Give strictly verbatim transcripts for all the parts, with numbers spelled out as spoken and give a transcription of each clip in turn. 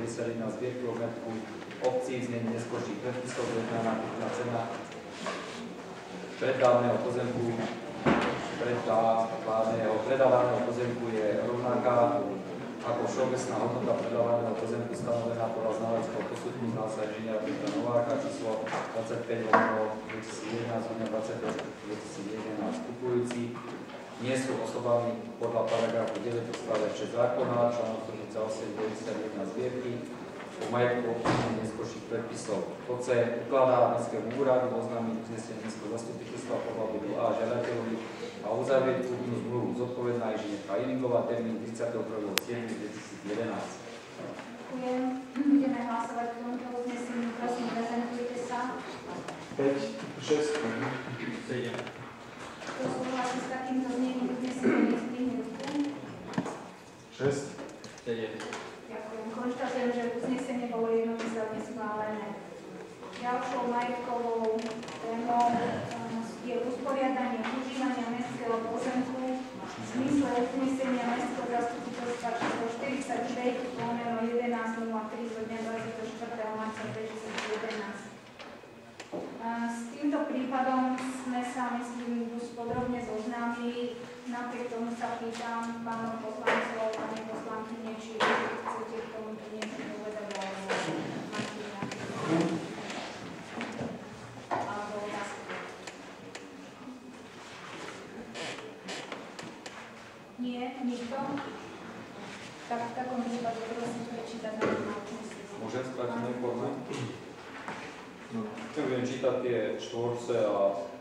deväťdesiatjeden zbierky o majetku obcí v znení neskôrších predpisov, dojednaná kupná cena predávneho pozemku predávneho, predávaného pozemku je rovnaká ako všeobecná hodnota predávaného pozemku stanovená podľa znaleckého posudku znalca inžiniera Petra Nováka číslo dvadsaťpäť dvetisícjedenásť dvadsaťpäť dvetisícjedenásť kupujúci nie sú osobami podľa paragrafu deväť odstavec šesť zákona, článok stodvadsaťosem deväťdesiatjeden zbierky o majetku obcí neskôrších predpisov. Pod C ukladá Mestskému úradu oznámiť uznesenie Mestského zastupiteľstva podľa bodu A žiadateľovi a uzavrieť kúpnu zmluvu zodpovedná inžinierka Ilingová, termín tridsiateho prvého júla dvetisícjedenásť. Ďakujem. Budeme hlasovať k tomuto uzneseniu. Prosím, prezentujte sa. päť, šesť, sedem. Kto súhlasí s takýmto znením uznesenia, zdvihne ruku. šesť, sedem. Ďakujem. Konštatujem, že uznesenie bolo jednomyselne schválené. Ďalšou majetkovou témou je usporiadanie užívania mestského pozemku v zmysle uznesenia Mestského zastupiteľstva číslo štyridsaťpäť lomeno jedenásť nula tri zo dňa dvadsiateho štvrtého marca dvetisícjedenásť. S týmto prípadom sme sa, myslím, už podrobne zoznámili. Napriek tomu sa pýtam pánov poslancov, pani poslankyne, či chcete k tomuto niečo povedať alebo máte nejaké alebo otázky. Nie, nikto? Tak v takom prípade prosím prečítať na uznesenie. Môžem skrátenej forme? Nebudem čítať tie štvorce a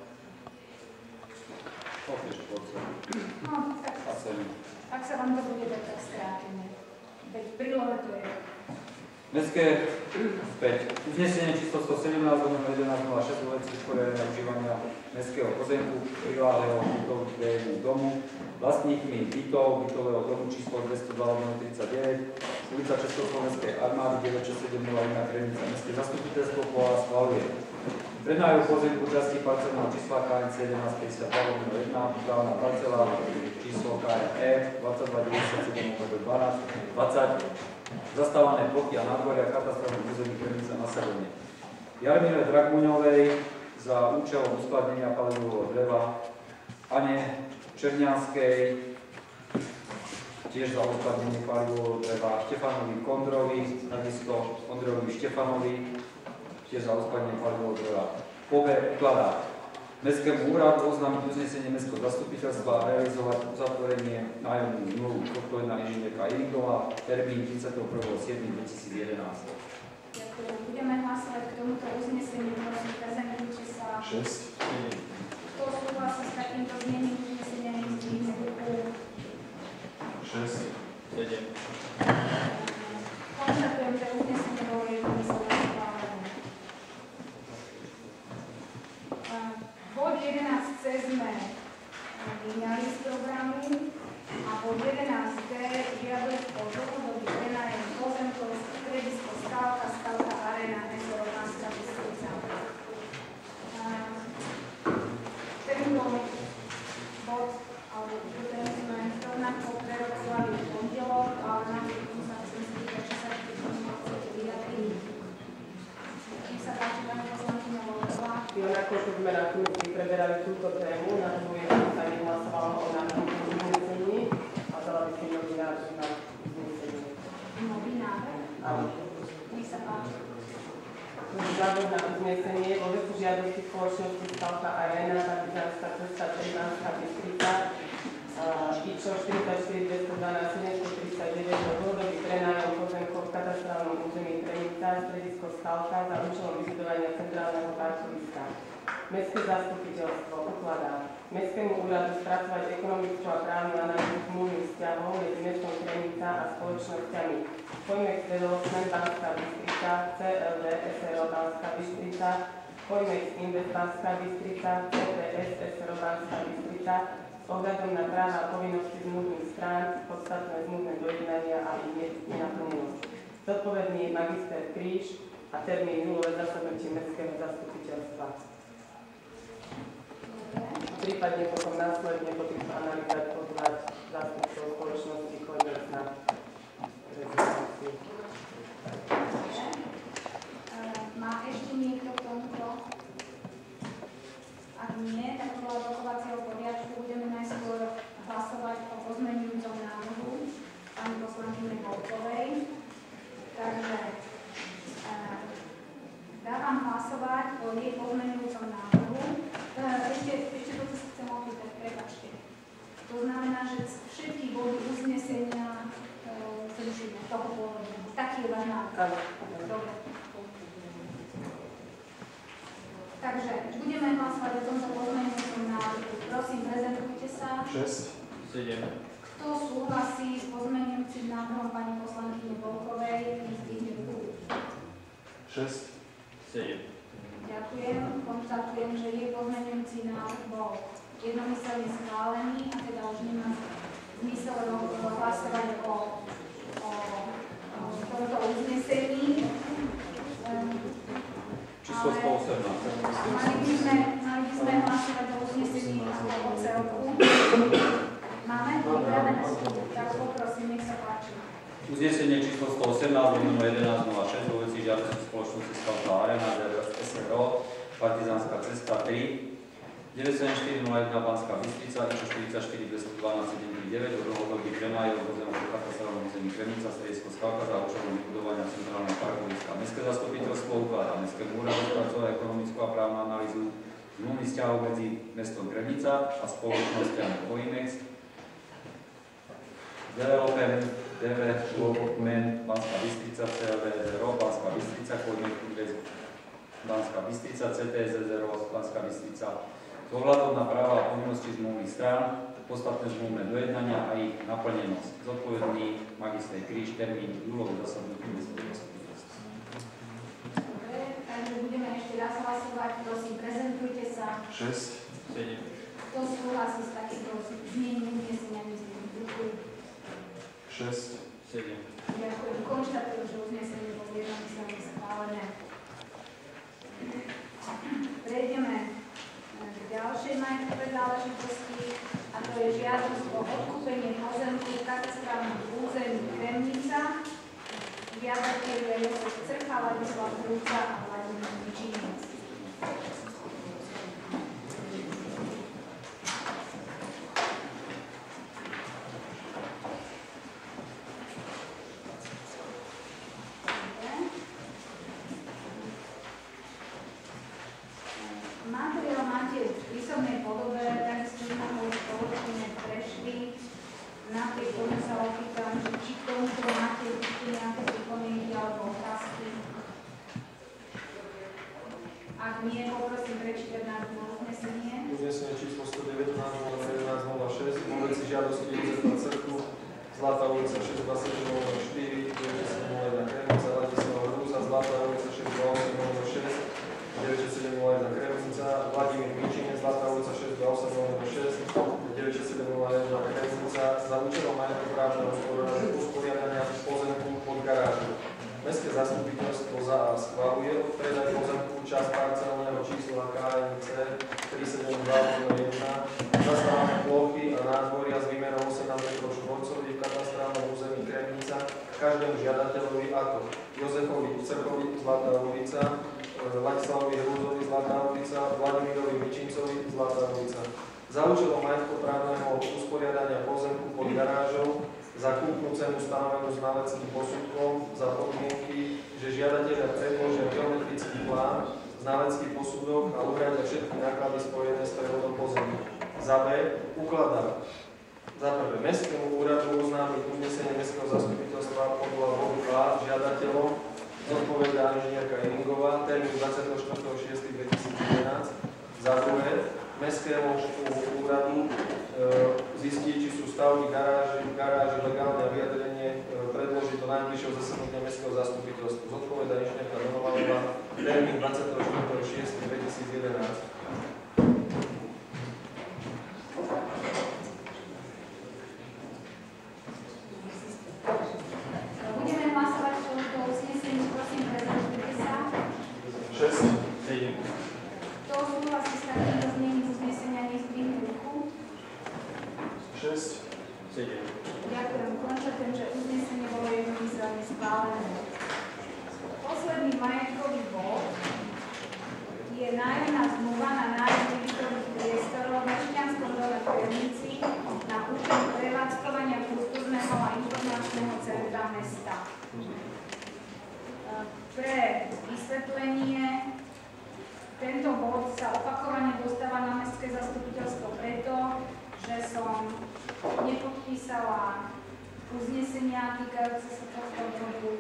no, tie štvorce. No, tak A celý. ak sa vám to bude dať, tak skrátene. Veď prílohe to je. Mestské späť. Uznesenie číslo stosedemnásť jedenásť nula šesť o veci usporiadania užívania mestského pozemku priláhlého bytovému domu vlastníkmi bytov bytového domu číslo dvestodva tridsaťdeväť ulica Československej armády deväť šesť sedem nula jedna Krenica. Mestské zastupiteľstvo poľa schvaľuje prednájom pozemku časti parcelného čísla K N C jedenásť päťdesiatdva jedna právna parcela číslo K N E dvadsaťdva deväťdesiatsedem dvanásť dvadsať zastávané plochy a nádvoria katastrálnych území Krenica na Severne. Jarmile Dragmuňovej za účelom uskladnenia palivového dreva, Ane Černianskej tiež za uskladnenie palivového dreva, Štefanovi Kondrovi, takisto Ondrejovi Štefanovi tiež za uskladnenie palivového dreva. Po B ukladá Mestskému úradu oznámiť uznesenie Mestského zastupiteľstva a realizovať uzatvorenie nájomnú zmluvu zodpovedná inžinierka Ilingová, termín tridsiateho prvého júla dvetisícjedenásť. Ďakujem. Budeme hlasovať k tomuto uzneseniu. Prosím, prezentujte sa. šesť, Kto súhlasí s takýmto znením uznesenia, nech zdvihne ruku. šesť, sedem. Konštatujem, že uznesenie bolo jednomyselne schválené. Bod jedenásť C sme vyňali z programu a bod jedenásť D žiadosť o dlhodobý prenájem pozemkov stredisko Skálka, Skálka Arena, Mesto Rovnánska Bystrica. Tento bod, alebo ten sme rovnako prerokovali v pondelok, ale napriek tomu sa chcem spýtať, či sa ešte k tomu chcete vyjadriť. Kým sa páči, pani poslankyňa Volková. Rovnako, keď sme na komisii preberali túto tému, navrhujem, aby sa nehlasovalo o návrhu uznesení a dala by si nový návrh na uznesenie. Nový návrh? Áno. Nech sa páči. Návrh na uznesenie vo veci žiadosti spoločnosti Skálka Arena, Partizánska cesta trinásť Bystrica, IČO štyridsaťštyri dvestodvanásť sedemstotridsaťdeväť o dlhodobý prenájom pozemkov v katastrálnom území Krenica, stredisko Skálka za účelom vybudovania centrálneho parkoviska. Mestské zastupiteľstvo ukladá Mestskému úradu spracovať ekonomickú a právnu analýzu zmluvných vzťahov medzi mestom Krenica a spoločnosťami Pojmex Development Banská Bystrica, C L D S R O Banská Bystrica, Pojmex Invest Banská Bystrica, C T S S R O Banská Bystrica s ohľadom na práva a povinnosti zmluvných strán, podstatné zmluvné dojednania a ich nenaplnenosť. Zodpovedný je magister Kríž a termín nulové zasadnutie Mestského zastupiteľstva. Prípadne potom následne po týchto analýzach pozvať zástupcov spoločnosti Pojmex na rezidenciu. Volkovej. Takže e, dávam hlasovať o jej pozmeňujúcom návrhu. E, ešte, ešte toto sa chcem opýtať, prepáčte. To znamená, že všetky body uznesenia e, zrušíme toho pôvodného. Taký je váš návrh. Dobre. Takže budeme hlasovať o tomto pozmeňujúcom návrhu. Prosím, prezentujte sa. šesť, sedem, Kto súhlasí s pozmeňujúcim návrhom pani poslankyne Volkovej? Zdvihne ruku. šesť, sedem. Ďakujem. Konštatujem, že jej pozmeňujúci návrh bol jednomyselne schválený a teda už nemá zmysel hlasovať o, o, o tomto uznesení. Číslo sto osemnásť. Mali by sme, mali by sme hlasovať o uznesení ako o celku. Máme? Pripravené sú. Tak poprosím, nech sa páči. Uznesenie číslo sto osemnásť, lomeno jedenásť nula šesť, vo veci žiadosti spoločnosti Skalka Arena, es er o, Partizánska cesta tri, deväť sedem štyri nula jeden Banská Bystrica, I Č štyridsaťštyri dvestodvanásť sedemdesiatdeväť, od dohodoky prenájom pozemok po katastrálnom území Kremnica, stredisko Skalka za účelom vybudovania centrálneho parkoviska. Mestské zastupiteľstvo ukladá Mestskému úradu spracovať ekonomickú a právnu analýzu zmluvných vzťahov medzi mestom Kremnica a spoločnosťami Coimex, Development, Development, Banská Bystrica, C L V es er o, Banská Bystrica, Coimex, Banská Bystrica, C T S es er o, Banská Bystrica, s ohľadom na práva a povinnosti zmluvných strán, podstatné zmluvné dojednania a ich naplnenosť. Zodpovedný magister Kríž, termín júlový zasadnutí mestského zastupiteľstva. Dobre, takže budeme ešte raz hlasovať. Prosím, prezentujte sa. šesť, sedem. Kto súhlasí s takýmto znením uznesenia vyzdvihnúť ruku? šesť, sedem. Ďakujem. Konštatujem, že uznesenie bolo jednomyselne schválené. Prejdeme k ďalšej majetkovej záležitosti, a to je žiadosť o odkúpenie pozemku v katastrálnom území Kremnica. Žiadateľ je Jozef Crcha, Ladislav Brúca a Vladimír Mičinec. Materiál máte v písomnej podobe, takisto sme ho spoločne prešli. Napriek tomu sa opýtam, či k tomuto máte nejaké pripomienky alebo otázky. Ak nie, poprosím prečítať nám uznesenie. Uznesenie číslo sto devätnásť jedenásť nula šesť, vo veci žiadosti Jozefa Crku, Zlatá ulica šesť dvadsaťsedem nula štyri, deväťdesiat nula jeden Kremnica, Ladislav Brúca, Zlatá ulica šesť dvadsaťosem nula šesť, deväťdesiatsedem nula jeden Kremnica, Vladimír Mičinec, Zlatá ulica šesť dvadsaťosem nula šesť, deväťdesiatsedem nula jeden Kremnica, za účelom majetkoprávneho usporiadania pozemku pod garážou. Mestské zastupiteľstvo za A schvaľuje predaj pozemku časť parcelného čísla K N C tri sedem dva nula jeden, zastávané plochy a nádvoria s výmerom osemnásť metrov štvorcových v katastrálnom území Kremnica každému žiadateľovi ako Jozefovi Crkovi, Zlatá ulica, Ladislavovi Hrúzovi, Zlatá ulica, Vladimírovi Mičincovi, Zlatá ulica. Za účelom majetkoprávneho usporiadania pozemku pod garážou za kúpnu cenu stanovenú znaleckým posudkom za podmienky, že žiadatelia predložia geometrický plán, znalecký posudok a uhradia všetky náklady spojené s prevodom pozemku. Za B ukladá za prvé Mestskému úradu oznámiť uznesenie Mestského zastupiteľstva podľa bodu A žiadateľom, zodpovedá inžinierka Eningová, termín dvadsiateho štvrtého šiesteho dvetisícjedenásť. Za druhé Mestskému úradu e, zistiť, či sú stavby garáži, garáži legálne a vyjadrenie e, predložiť do najbližšieho zasadnutia Mestského zastupiteľstva. Zodpovedá inžinierka Donovalová, termín dvadsiateho štvrtého šiesteho dvetisícjedenásť. Budeme hlasovať o tomto uznesení, prosím, prezentujte sa. šesť, sedem. Kto súhlasí s takýmto znením uznesenia, nech zdvihne ruku. šesť, sedem. Ďakujem. Konštatujem, že uznesenie bolo jednomyselne schválené. Posledný majetkový bod je nájomná zmluva na nájom nebytových priestorov v Mešťanskom dole v Kremnici na účel prevádzkovania kultúrneho a informačného centra mesta. vysvetlenie. Tento bod sa opakovane dostáva na mestské zastupiteľstvo preto, že som nepodpísala uznesenia týkajúce sa tohto bodu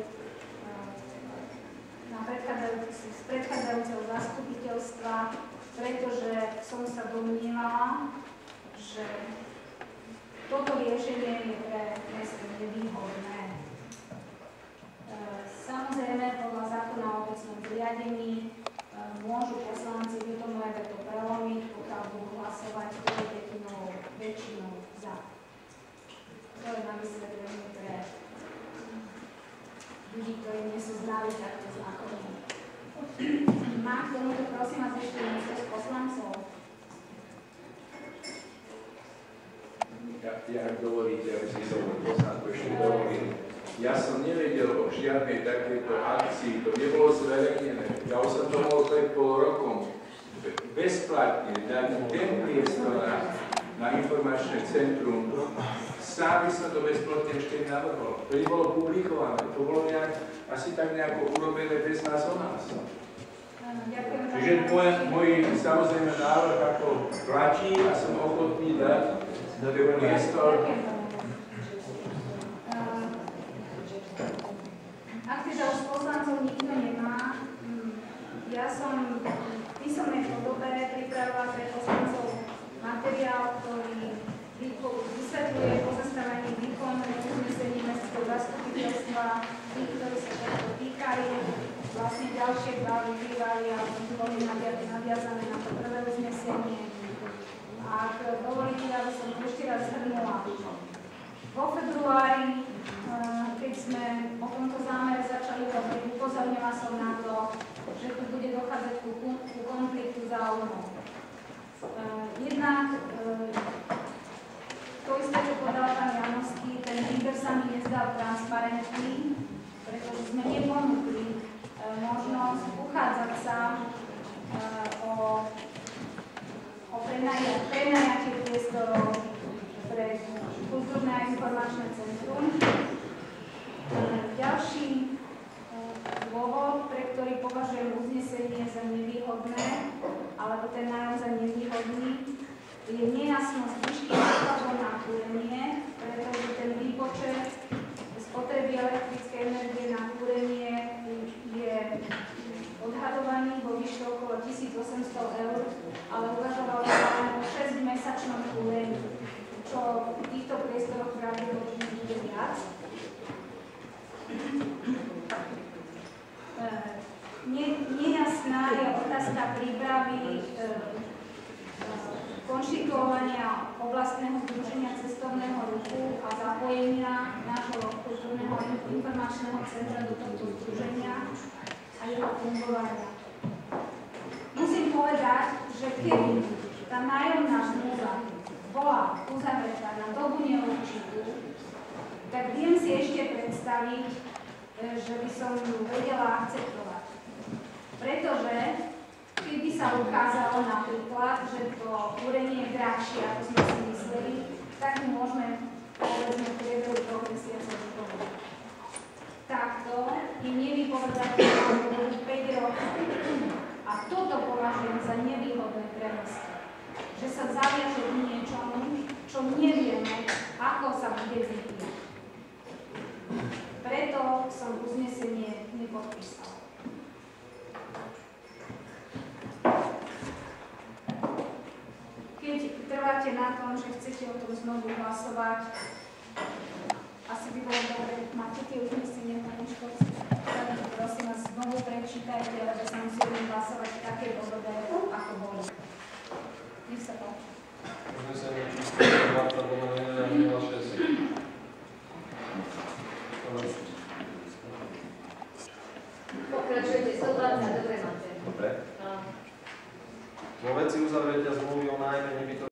na predchádzajúce, z predchádzajúceho zastupiteľstva, pretože som sa domnievala, že toto riešenie je pre mesto nevýhodné. Samozrejme, podľa zákona o obecnom zriadení môžu poslanci vedomé veto prelomiť, pokiaľ budú hlasovať trojtretinovou väčšinou za. To je na vysvetlenie pre ľudí, ktorí nie sú ználi takto zákonne. Má k tomuto prosím vás ešte niekto z poslancov? Ja, ja ak dovolíte, aby si som poslanku ešte dovolil. Ja som nevedel o žiadnej takejto akcii, to nebolo zverejnené. Ja už som to mohol pred pol rokom bezplatne dať ten priestor na, na informačné centrum. Sám by som to bezplatne ešte navrhol. To by bolo publikované, to bolo nejak, asi tak nejako urobené bez nás o nás. Čiže môj, môj samozrejme návrh ako platí a som ochotný dať ten priestor. Ak teda už poslancov nikto nemá, ja som v písomnej podobe pripravila pre poslancov materiál, ktorý vysvetľuje pozastavenie výkonného uznesení mestského zastupiteľstva, tých, ktorí sa tohto týkajú. Vlastne ďalšie dva vykrývali a boli naviazané na to prvé uznesenie. Ak dovolíte, aby som ešte raz zhrnula. Vo februári, keď sme o tomto zámere začali hovoriť, upozornila som na to, že tu bude dochádzať ku, ku konfliktu záujmov. Jednak to isté, čo povedal pán Janovský, ten výber sa mi nezdal transparentný, pretože sme neponúkli možnosť uchádzať sa o, o prenajatie priestorov pre kultúrne a informačné centrum. Ďalší dôvod, pre ktorý považujem uznesenie za nevýhodné, alebo ten nájom za nevýhodný, je nejasnosť výšky nákladov na kúrenie, pretože ten výpočet spotreby elektrickej energie na kúrenie je odhadovaný vo výške okolo tisícosemsto eur, ale uvažovalo sa len o šesťmesačnom kúrení, čo v týchto priestoroch pravdepodobne bude viac. Ne, nejasná je otázka prípravy e, konštituovania oblastného združenia cestovného ruchu a zapojenia nášho kultúrneho informačného centra do tohto združenia a jeho fungovania. Musím povedať, že keby tá nájomná zmluva bola uzavretá na dobu neurčitú, tak viem si ešte predstaviť, že by som ju vedela akceptovať. Pretože keby sa ukázalo napríklad, že to kúrenie je drahšie, ako sme si mysleli, tak mu môžeme povedzme v priebehu troch mesiacov vypovedať. Takto je nevypovedateľné päť rokov. A toto považujem za nevýhodné pre mesto. Že sa zaviaže k niečomu, čo nevieme, ako sa bude vyvíjať. Preto som uznesenie nepodpísala. Keď trváte na tom, že chcete o tom znovu hlasovať, asi by bolo dobre, máte tie uznesenia, pani Školci, tak prosím vás znovu prečítajte, lebo sa musíme hlasovať v takej podobe, ako boli. Nech sa páči. Uznesenie číslo